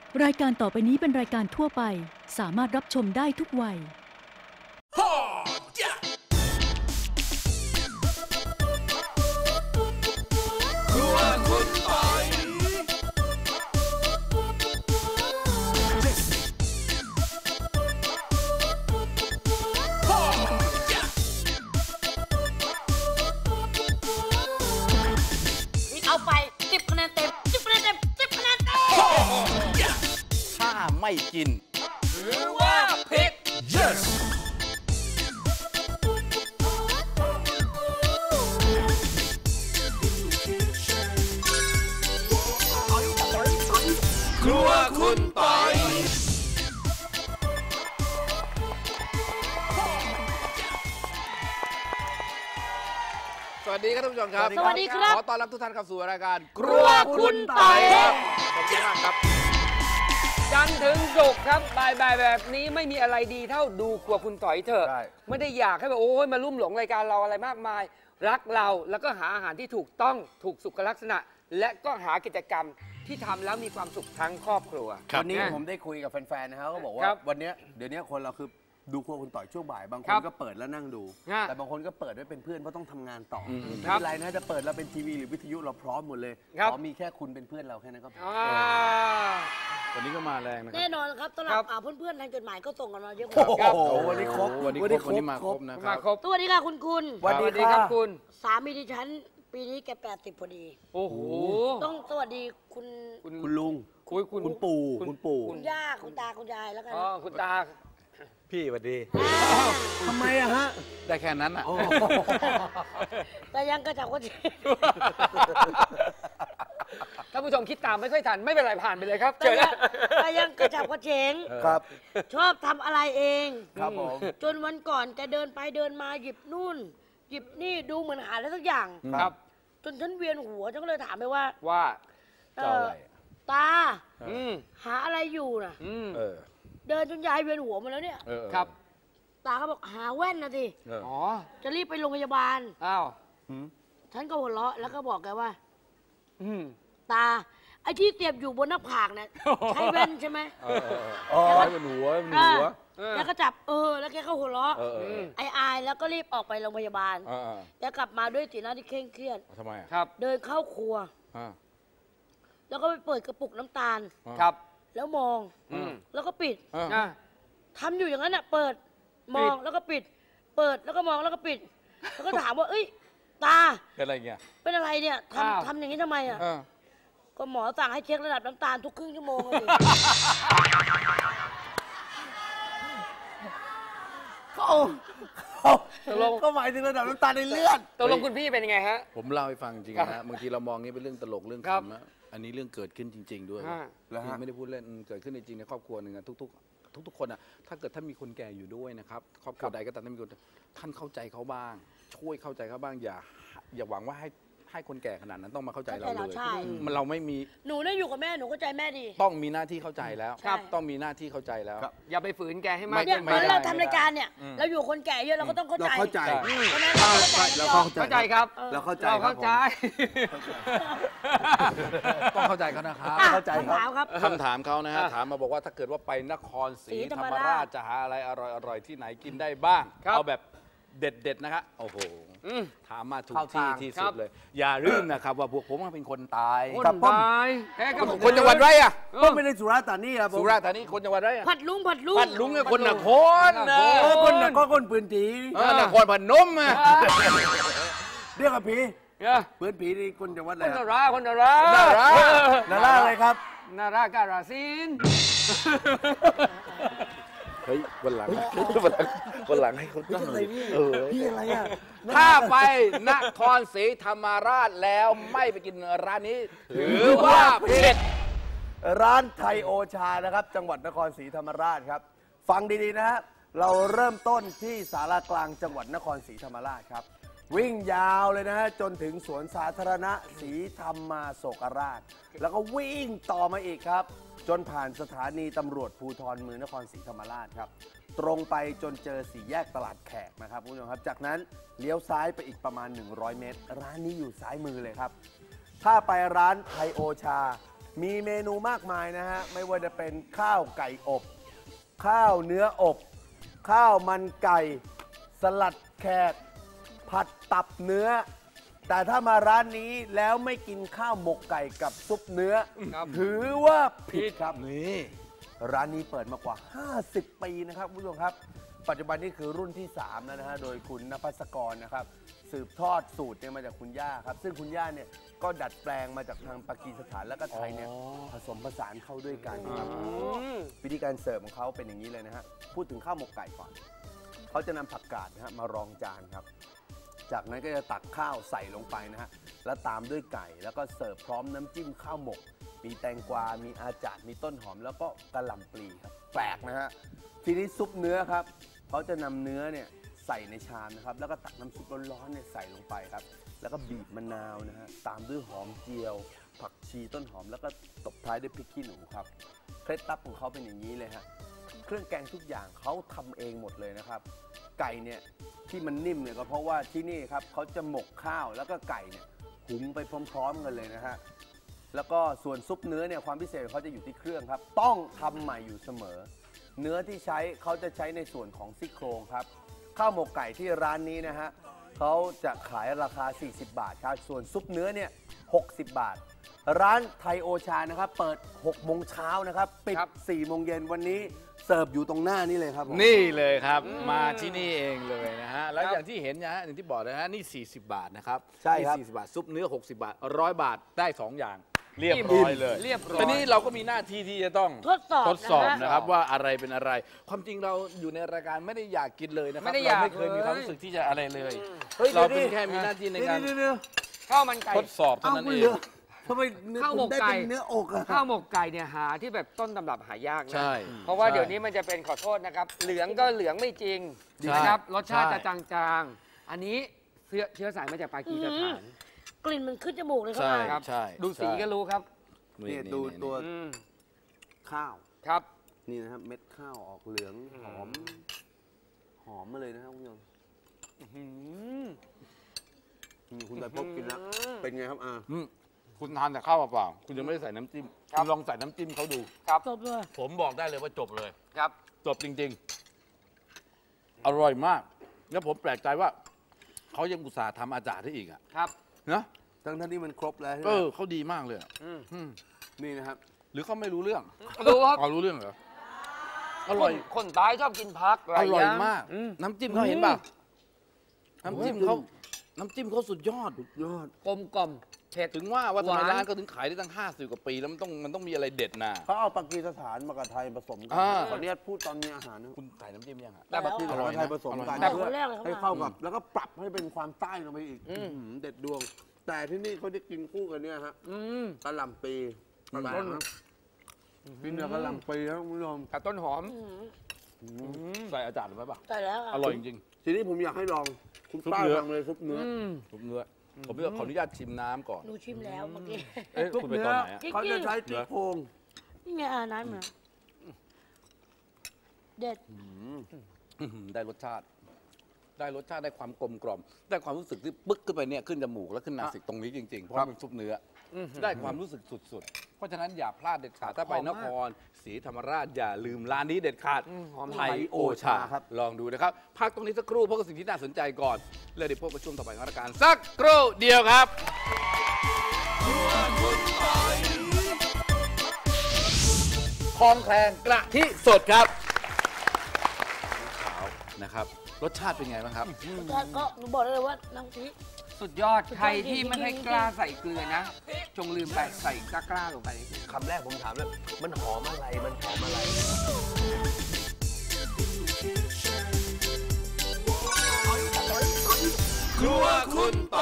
รายการต่อไปนี้เป็นรายการทั่วไปสามารถรับชมได้ทุกวัยครัวคุณปอยเอาไป10 คะแนนเต็ม10 คะแนนเต็ม10 คะแนนเต็มถ้าไม่กินหรือว่าผิด yes ครัวคุณปอยสวัสดีครับท่านผู้ชมครับสวัสดีครับขอต้อนรับทุกท่านเข้าสู่รายการคครัรัววคุคุณ ณปปออย ยครับขอบคุณมากครับจันทร์ถึงศุกร์ครับบ่ายแบบนี้ไม่มีอะไรดีเท่าดูครัวคุณต่อยเถอะใช่ไม่ได้อยากให้แบบโอ้ยมาลุ่มหลงรายการเราอะไรมากมาย รักเราแล้วก็หาอาหารที่ถูกต้องถูกสุขลักษณะ และก็หากิจกรรมที่ทำแล้วมีความสุขทั้งครอบครัววันนี้ผมได้คุยกับแฟนๆนะครับเขาบอกว่าครับวันนี้เดี๋ยวนี้คนเราคือดูครัวคุณต่อยช่วงบ่ายบางคครันบก็เปิดแล้วนั่งดูฮะแต่บางคนก็เปิดไว้เป็นเพื่อนเพราะต้องทำงานต่อไม่ครัเป็บนไรนะจะเปิดเราเป็นทีวีหรือวิทยุเราพร้อมหมดเลยครับขอมีแค่คุณเป็นเพื่อนเราแค่นั้นก็พออ่าวันนี้ก็มาแรงนะคแน่รับนอนครับสำหครัรับบ เพื่อนๆทางจดหมายก็ส่งกันมาเยอะโอ้โหครับวันนี้ครบวันนี้มาครบนะคมารับครบสวัสดีค่ะคุณสวัสสดีวัสดีคครัรับบคุณสามีดิฉันปีนี้แก80พอดีโอ้โหต้องสวัสดีคุณคุณลุงคุยคุณคุณปู่คุณปู่คุณย่าคุณตาคุณยายแล้วกันอ๋อคุณตาพี่สวัสดีทำไมอะฮะได้แค่นั้นอ่ะแต่ยังกระจับกระเฉงท่านผู้ชมคิดตามไม่ค่อยทันไม่เป็นไรผ่านไปเลยครับแต่เจอยัแล้วแต่ยังกระจับกระเฉงครับชอบทำอะไรเองครับผมจนวันก่อนแกเดินไปเดินมาหยิบนู่น หยิบนี่ดูเหมือนหาอะไรสักอย่างครับจนฉันเวียนหัวฉันก็เลยถามไปว่าว่าเอ่เจ้าออะไรตาอืมหาอะไรอยู่น่ะอืมเออเดินจนยายเวียนหัวหมาแล้วเนี่ยเออครับตาก็บอกหาแว่นนะสิเอออ๋อจะรีบไปโรงพยาบาลอ้าวฉันก็หัวเราะแล้วก็บอกแกว่าอืมตา ไอ้ที่เสียบอยู่บนหน้าผากเนี่ยใช้แว่นใช่ไหมเอออ๋อเป็นหัวเป็นหัวแล้วก็จับแล้วแกก็หัวเราะเออเออไอ้อายแล้วก็รีบออกไปโรงพยาบาลเออเออแล้วกลับมาด้วยสีหน้าที่เคร่งเครียดทำไมอ่ะครับเดินเข้าครัวอ่าแล้วก็ไปเปิดกระปุกน้ำตาลครับแล้วมองอืมแล้วก็ปิดอ่าอ่ะทำอยู่อย่างนั้นน่ะเปิดมองแล้วก็ปิด เปิดแล้วก็มองแล้วก็ปิด แล้วก็ถามว่า เอ้ยตาเป็นอะไรเงี้ยเป็นอะไรเนี่ยอ้าวทำอย่างนี้ทำไมอ่ะเออก็หมอสั่งให้เช็คระดับน้ำตาลทุกครึ่งชั่วโมงเลยตกลงก็หมายถึงระดับน้ำตาลในเลือดตกลงคุณพี่เป็นยังไงฮะผมเล่าให้ฟังจริงครันะบบางทีเรามองนี่เป็นเรื่องตลกเรื่องครับขำนะอันนี้เรื่องเกิดขึ้นจริง ๆ ด้วยฮะแล้วฮะไม่ได้พูดเล่นเกิดขึ้นจริงๆในครอบครัวหนึ่งอะทุกคนอะถ้าเกิดท่านมีคนแก่อยู่ด้วยนะครับครอบครัวใดก็ตามท่านมีคนท่านเข้าใจเขาบ้าง ช่วยเข้าใจเขาบ้างอย่าหวังว่าให้คนแก่ขนาดนั้นต้องมาเข้าใจเราเข้าใจเลเรายใช่มันเราไม่มีหนูเนี่ยอยู่กับแม่หนูเข้าใจแม่ดีต้องมีหน้าที่เข้าใจแล้วครับต้องมีหน้าที่เข้าใจแล้วครับอย่าไปฝืนแกให้มากเนี่ยเกินเหไปมือนไม่ได้เราทำรายการเนี่ยอืมเราอยู่คนแก่เยอะเราก็ต้องเข้าใจเราเข้าใจใช่ไหมเราเข้าใจเราเข้าใจครับเราเข้าใจเราครับเข้าใจต้องเข้าใจเขานะครับอ่ะเข้าใจครับคำถามครับคำถามเขานะฮะถามมาบอกว่าถ้าเกิดว่าไปนครศรีศรีธธรรรรมมราชราชจะหาอะไรอร่อยๆที่ไหนกินได้บ้างครับเอาแบบเด็ดๆนะครับโอ้โหอืมถามมาถูกเข้าที่ทางที่ครัสุบดเลย อย่าลืมนะครับว่าพวกผมเป็นคนตายคนครับผมตายแพ้กับผมคนจังหวัดไรอะก็ไม่ได้สุราษฎร์ธานีครับผมสุราษฎร์ธานีคนจังหวัดไรอะผัดลุงพัดลุงเนี่ยคนนครนะโอ้คนน่ะก็คนปืนผีนครพนมอะเรียกกับผีเนี่ยปืนผีนี่คนจังหวัดอะไรคนคนารับราคนนารานารานาราอะไรครับนาราการาซินเฮ้ยวันหลังให้เขาตั้งเลยพี่อะไรอ่ะถ้าไปนครศรีธรรมราชแล้วไม่ไปกินร้านนี้ ถือว่าผิดร้านไทยโอชานะครับ จังหวัดนครศรีธรรมราชครับ ฟังดีๆนะฮะเราเริ่มต้นที่ศาลากลางจังหวัดนครศรีธรรมราชครับ วิ่งยาวเลยนะฮะจนถึงสวนสาธารณะศรีธรรมาโศกราช แล้วก็วิ่งต่อมาอีกครับ จนผ่านสถานีตำรวจภูธรเมืองนครศรีธรรมราชครับ ตรงไปจนเจอสี่แยกตลาดแขกนะครับคุณผู้ชมครับจากนั้นเลี้ยวซ้ายไปอีกประมาณ100 เมตร ร้านนี้อยู่ซ้ายมือเลยครับ ถ้าไปร้านไทยโอชามีเมนูมากมายนะฮะไม่ว่าจะเป็นข้าวไก่อบ ข้าวเนื้ออบ ข้าวมันไก่ สลัดแขก ผัดตับเนื้อ แต่ถ้ามาร้านนี้แล้วไม่กินข้าวหมกไก่กับซุปเนื้อ ถือว่าผิดครับนี่ร้านนี้เปิดมากว่า 50 ปีนะครับคุณผู้ชมครับ ปัจจุบันนี้คือรุ่นที่ 3 แล้วนะฮะ โดยคุณนภัสกรนะครับ สืบทอดสูตรเนี่ยมาจากคุณย่าครับ ซึ่งคุณย่าเนี่ยก็ดัดแปลงมาจากทางปากีสถานและก็ไทยเนี่ยผสมผสานเข้าด้วยกันครับวิธีการเสิร์ฟของเขาเป็นอย่างนี้เลยนะฮะ พูดถึงข้าวหมกไก่ก่อน เขาจะนำผักกาดนะฮะมารองจานครับ จากนั้นก็จะตักข้าวใส่ลงไปนะฮะ แล้วตามด้วยไก่ แล้วก็เสิร์ฟพร้อมน้ำจิ้มข้าวหมก มีแตงกวา มีอาจาดมีต้นหอม แล้วก็กะหล่ำปลีครับ แปลกนะฮะ ทีนี้ซุปเนื้อครับ เขาจะนำเนื้อเนี่ยใส่ในชามนะครับ แล้วก็ตักน้ำซุปร้อนๆเนี่ยใส่ลงไปครับ แล้วก็บีบมะนาวนะฮะ ตามด้วยหอมเจียว ผักชีต้นหอม แล้วก็ตบท้ายด้วยพริกขี้หนูครับ เคล็ดลับของเขาเป็นอย่างนี้เลยฮะ เครื่องแกงทุกอย่างเขาทำเองหมดเลยนะครับ ไก่เนี่ยที่มันนิ่มเนี่ยก็เพราะว่าที่นี่ครับเขาจะหมกข้าวแล้วก็ไก่เนี่ยหุงไปพร้อมๆกันเลยนะฮะ แล้วก็ส่วนซุปเนื้อเนี่ยความพิเศษของเขาจะอยู่ที่เครื่องครับ ต้องทำใหม่อยู่เสมอ เนื้อที่ใช้เขาจะใช้ในส่วนของซี่โครงครับ ข้าวหมกไก่ที่ร้านนี้นะฮะเขาจะขายราคา 40 บาทครับ ส่วนซุปเนื้อเนี่ย60 บาท ร้านไทยโอชานะครับเปิด 6 โมงเช้านะครับปิด 4 โมงเย็นวันนี้เสิร์ฟอยู่ตรงหน้านี่เลยครับผมนี่เลยครับมาที่นี่เองเลยนะฮะแล้วอย่างที่เห็นนะฮะอย่างที่บอกนะฮะนี่ 40 บาทนะครับใช่ครับนี่40 บาทซุปเนื้อ 60 บาท 100 บาทได้ 2 อย่างเรียบร้อยเลยเรียบร้อยทีนี้เราก็มีหน้าที่ที่จะต้องทดสอบนะครับว่าอะไรเป็นอะไร ความจริงเราอยู่ในรายการไม่ได้อยากกินเลยนะครับไม่ได้อยากเราไม่เคยมีความรู้สึกที่จะอะไรเลยเฮ้ยเราดี๋เป็ยวนแค่มีหน้าที่ในการเดี๋ยวข้าวมันไก่ทดสอบเท่าเอานั้นไม่เอเหลืงอทำไมเนื้อข้าวหมกผมได้ไก่เป็นเนื้ออกอะข้าวหมกไก่เนี่ยหาที่แบบต้นตำรับหายากนะใช่เพราะว่าใช่เดี๋ยวนี้มันจะเป็นขอโทษนะครับ เหลืองก็เหลืองไม่จริงใช่นะครับรสชาติใช่จะจางๆ อันนี้เชื้อสายมาจากปากีสถานกลิ่นมันขึ้นจมูกเลยครับใช่นายครับใช่ดูสีก็รู้ครับเนี่ยดูตัวอืมข้าวครับนี่นะครับเม็ดข้าวออกเหลืองหอม หอมมาเลยนะครับคุณผู้ชมคุณใบพบกินแล้วเป็นไงครับอาอืมคุณทานแต่ข้าวเปล่าๆคุณยังไม่ได้ใส่น้ำจิ้มครับคุณลองใส่น้ำจิ้มเขาดูครับจบเลยผมบอกได้เลยว่าจบเลยครับจบจริงๆ อร่อยมาก แล้วผมแปลกใจว่าเขายังอุตส่าห์ทำอาจารย์ให้อีกอะครับนะทั้งที่มันครบแล้วใช่ไหเอมอเขาดีมากเลยอะอืมอืมนี่นะครับหรือเขาไม่รู้เรื่องดูครับเขารู้เรื่องเหรออร่อยคนตายชอบกินพักหลอร่อยงมากอืมน้ำจิ้มเขาเห็นป่ะน้ำจิ้มเขาสุดยอดยอดกลมกล่อมเผ็ดถึงว่าทำไมหวานร้านก็ถึงขายได้ตั้ง50 กว่าปี แล้วมันต้องมีอะไรเด็ดนะเขาเอาปากีสถานมากับไทยผสมกัอ่าขออนุญาตพูดตอนมีอาหารนะคุณใส่น้ำจิ้มยังอะแต่ปากีสถานกับไทยผสมกันแต่เพื่คอนแรกเลยครับให้เข้ากับ แล้วก็ปรับให้เป็นความใต้ลงไปอีกเด็ดดวง แต่ที่นี่เขาจะกินคู่กันเนี่ยฮะอืมกะหล่ำปีแปลกนะกินกับกะหล่ำปีครับคุณผู้ชมกับต้นหอมใส่อาจารย์ไว้ป่ะใส่แล้วะอร่อยจริงทีนี้ผมอยากให้ลองคุณซุปป้าเนื้อลองเลยซุปเนื้อๆทุกเนื้อผมจะขออนุญาตชิมน้ำก่อนหนูชิมแล้วเมื่อกี้เอ๊ะคุณไปตอนไหนอะกิ๊กเขาจะใช้ซี่โครงนี่ไงน้ำเหมือนเด็ดอื้อหือได้รสชาติ ได้ความกลมกล่อม ได้ความรู้สึกที่ปึ๊กขึ้นไปเนี่ยขึ้นจมูกแล้วขึ้นนาสิกตรงนี้จริงๆ เพราะมันซุปเนื้ออได้ความรู้สึกสุดๆ เพราะฉะนั้นอย่าพลาดเด็ดขาดถ้าไปนครศรีธรรมราชอย่าลืมร้านนี้เด็ดขาดหอมไทยโอชาครับลองดูนะครับ พักตรงนี้สักครู่เพราะกับสิ่งที่น่าสนใจก่อนแล้วเดี๋ยวพบกับช่วงต่อไปของรายการสักครู่เดียวครับคลองแคลงกะทิสดครับขาวนะครับรสชาติเป็นไงบ้างครับก็หนูบอกได้เลยว่าน้ำพริกสุดยอด ใครที่ไม่ได้กล้าใส่เกลือนะ จงลืมไปใส่กล้าลงไปคำแรกผมถามเลยมันหอมอะไร มันหอมอะไรครัวคุณป